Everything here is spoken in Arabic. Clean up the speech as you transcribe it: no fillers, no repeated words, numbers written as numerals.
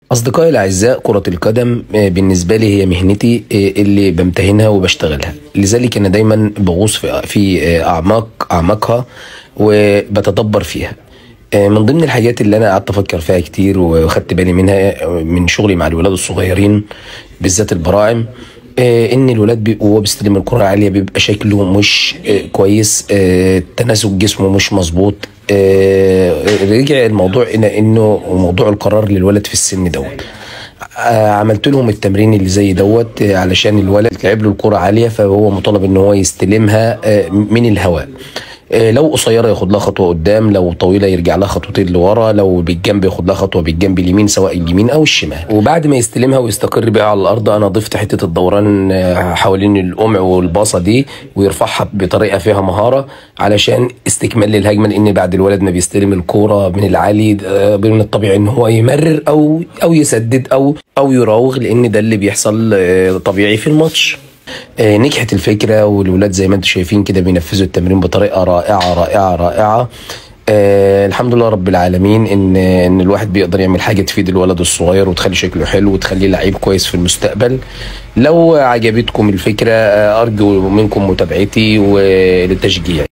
أصدقائي الأعزاء، كرة القدم بالنسبة لي هي مهنتي اللي بمتهنها وبشتغلها. لذلك أنا دايما بغوص في أعماقها وبتدبر فيها. من ضمن الحاجات اللي أنا قعدت أفكر فيها كتير وخدت بالي منها من شغلي مع الولاد الصغيرين بالذات البراعم، ان الولاد وهو بيستلم الكرة عالية بيبقى شكله مش كويس، تناسق جسمه مش مظبوط. رجع الموضوع الى انه موضوع القرار للولد في السن دوت. عملت لهم التمرين اللي زي دوت علشان الولد لعب له الكرة عالية فهو مطالب ان هو يستلمها من الهواء. لو قصيره ياخد لها خطوه قدام، لو طويله يرجع لها خطوتين لورا، لو بالجنب ياخد لها خطوه بالجنب اليمين سواء اليمين او الشمال. وبعد ما يستلمها ويستقر بيها على الارض انا ضفت حته الدوران حوالين القمع والباصه دي ويرفعها بطريقه فيها مهاره علشان استكمال للهجمه، لان بعد الولد ما بيستلم الكوره من العالي من الطبيعي ان هو يمرر او يسدد او يراوغ، لان ده اللي بيحصل طبيعي في الماتش. نجحت الفكرة والولاد زي ما انتم شايفين كده بينفذوا التمرين بطريقة رائعة رائعة رائعة. الحمد لله رب العالمين ان الواحد بيقدر يعمل حاجة تفيد الولد الصغير وتخلي شكله حلو وتخليه لعيب كويس في المستقبل. لو عجبتكم الفكرة ارجو منكم متابعتي وللتشجيع.